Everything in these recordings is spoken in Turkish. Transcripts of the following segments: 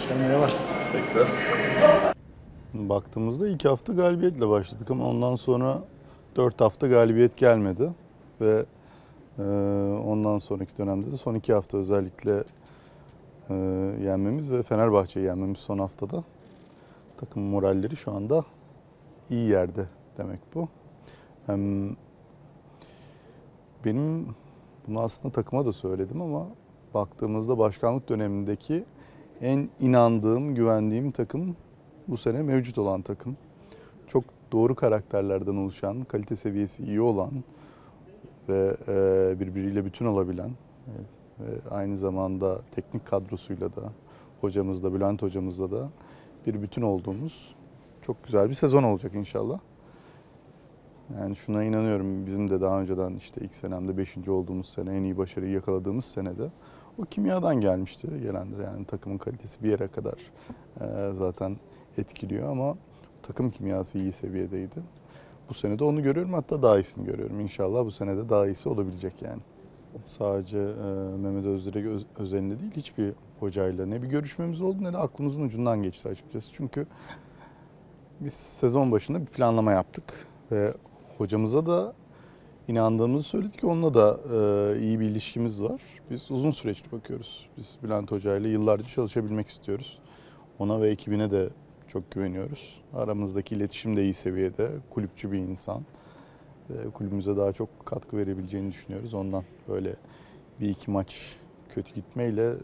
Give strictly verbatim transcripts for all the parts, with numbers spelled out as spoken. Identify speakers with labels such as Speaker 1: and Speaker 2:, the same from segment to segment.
Speaker 1: Başlamaya başladık tekrar.
Speaker 2: Baktığımızda ilk hafta galibiyetle başladık ama ondan sonra dört hafta galibiyet gelmedi. Ve e, ondan sonraki dönemde de son iki hafta özellikle e, yenmemiz ve Fenerbahçe'yi yenmemiz son haftada. Takım moralleri şu anda iyi yerde demek bu. Hem benim bunu aslında takıma da söyledim ama baktığımızda başkanlık dönemindeki en inandığım, güvendiğim takım bu sene mevcut olan takım. Çok doğru karakterlerden oluşan, kalite seviyesi iyi olan ve birbiriyle bütün olabilen ve aynı zamanda teknik kadrosuyla da hocamızla, Bülent hocamızla da bir bütün olduğumuz çok güzel bir sezon olacak inşallah. Yani şuna inanıyorum, bizim de daha önceden işte ilk senemde beşinci olduğumuz sene, en iyi başarıyı yakaladığımız senede o kimyadan gelmişti gelen de, yani takımın kalitesi bir yere kadar e, zaten etkiliyor ama takım kimyası iyi seviyedeydi. Bu sene de onu görüyorum, hatta daha iyisini görüyorum. İnşallah bu sene de daha iyisi olabilecek yani. Sadece e, Mehmet Özdirek öz, özelinde değil, hiçbir hocayla ne bir görüşmemiz oldu ne de aklımızın ucundan geçti açıkçası. Çünkü biz sezon başında bir planlama yaptık ve hocamıza da inandığımızı söyledik. Onunla da e, iyi bir ilişkimiz var. Biz uzun süreçli bakıyoruz. Biz Bülent Hoca ile yıllarca çalışabilmek istiyoruz. Ona ve ekibine de çok güveniyoruz. Aramızdaki iletişim de iyi seviyede. Kulüpçü bir insan. E, kulübümüze daha çok katkı verebileceğini düşünüyoruz. Ondan böyle bir iki maç kötü gitmeyle e,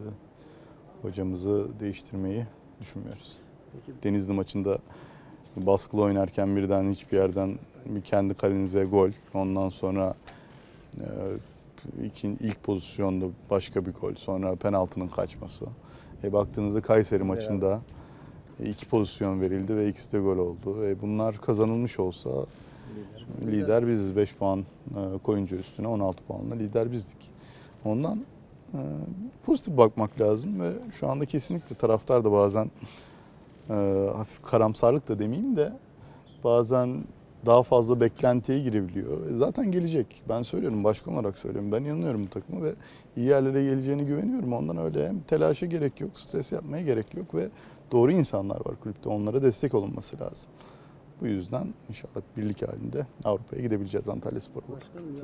Speaker 2: hocamızı değiştirmeyi düşünmüyoruz. Peki. Denizli maçında baskılı oynarken birden hiçbir yerden bir kendi kalenize gol. Ondan sonra e, ilk, ilk pozisyonda başka bir gol. Sonra penaltının kaçması. E, baktığınızda Kayseri maçında iki pozisyon verildi ve ikisi de gol oldu. E, bunlar kazanılmış olsa lider, lider biziz. beş puan e, koyunca üstüne on altı puanla lider bizdik. Ondan e, pozitif bakmak lazım ve şu anda kesinlikle taraftar da bazen e, hafif karamsarlık da demeyeyim de bazen daha fazla beklentiye girebiliyor. Zaten gelecek. Ben söylüyorum, başkan olarak söylüyorum. Ben inanıyorum bu takıma ve iyi yerlere geleceğine güveniyorum. Ondan öyle hem telaşa gerek yok, stres yapmaya gerek yok ve doğru insanlar var kulüpte. Onlara destek olunması lazım. Bu yüzden inşallah birlik halinde Avrupa'ya gidebileceğiz Antalyaspor olarak.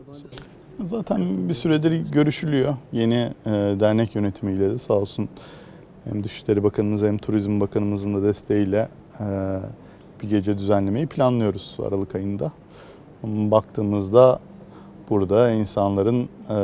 Speaker 2: Zaten bir süredir görüşülüyor. Yeni e, dernek yönetimiyle de sağ olsun hem Dışişleri Bakanımız hem Turizm Bakanımızın da desteğiyle e, bir gece düzenlemeyi planlıyoruz Aralık ayında. Baktığımızda burada insanların e,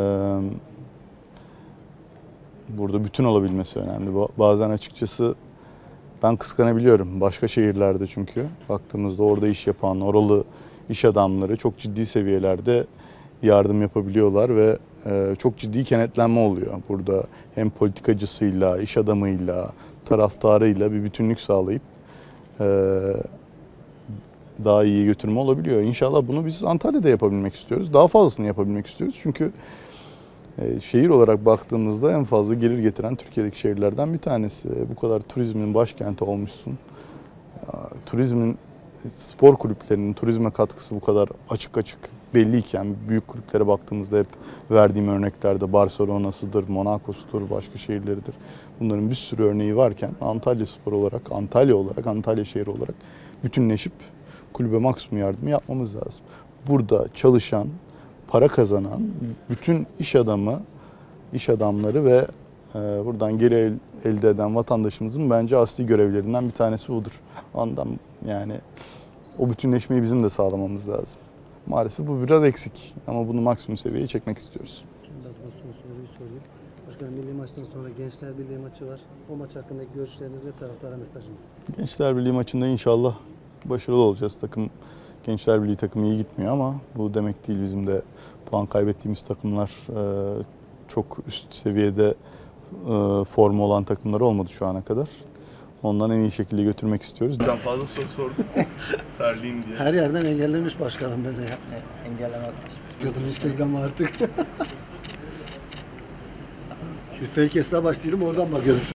Speaker 2: burada bütün olabilmesi önemli. Bazen açıkçası ben kıskanabiliyorum başka şehirlerde, çünkü baktığımızda orada iş yapan, oralı iş adamları çok ciddi seviyelerde yardım yapabiliyorlar ve e, çok ciddi kenetlenme oluyor. Burada hem politikacısıyla, iş adamıyla, taraftarıyla bir bütünlük sağlayıp e, daha iyi götürme olabiliyor. İnşallah bunu biz Antalya'da yapabilmek istiyoruz. Daha fazlasını yapabilmek istiyoruz. Çünkü e, şehir olarak baktığımızda en fazla gelir getiren Türkiye'deki şehirlerden bir tanesi. Bu kadar turizmin başkenti olmuşsun. Ya, turizmin, spor kulüplerinin turizme katkısı bu kadar açık açık belliyken, büyük kulüplere baktığımızda hep verdiğim örneklerde Barcelona'sıdır, Monaco'sudur, başka şehirleridir. Bunların bir sürü örneği varken Antalyaspor olarak, Antalya olarak, Antalya şehri olarak bütünleşip kulübe maksimum yardımı yapmamız lazım. Burada çalışan, para kazanan bütün iş adamı, iş adamları ve e, buradan geri el, elde eden vatandaşımızın bence asli görevlerinden bir tanesi budur. Ondan yani o bütünleşmeyi bizim de sağlamamız lazım. Maalesef bu biraz eksik ama bunu maksimum seviyeye çekmek istiyoruz.
Speaker 1: Kendi adıma son soruyu sorayım. Başkanım, milli maçtan sonra Gençler Birliği maçı var. O maç hakkındaki görüşleriniz ve taraftara mesajınız.
Speaker 2: Gençler Birliği maçında inşallah başarılı olacağız. Takım, Gençler Birliği takımı iyi gitmiyor ama bu demek değil, bizim de puan kaybettiğimiz takımlar e, çok üst seviyede e, formu olan takımlar olmadı şu ana kadar. Ondan en iyi şekilde götürmek istiyoruz. Ben fazla soru sordum. Terliyim diye.
Speaker 1: Her yerden engellemiş başkanım beni ya.
Speaker 3: Engellemez.
Speaker 1: Diyordum Instagram'a artık. Bir fake hesap açtıydım, oradan bakıyordum.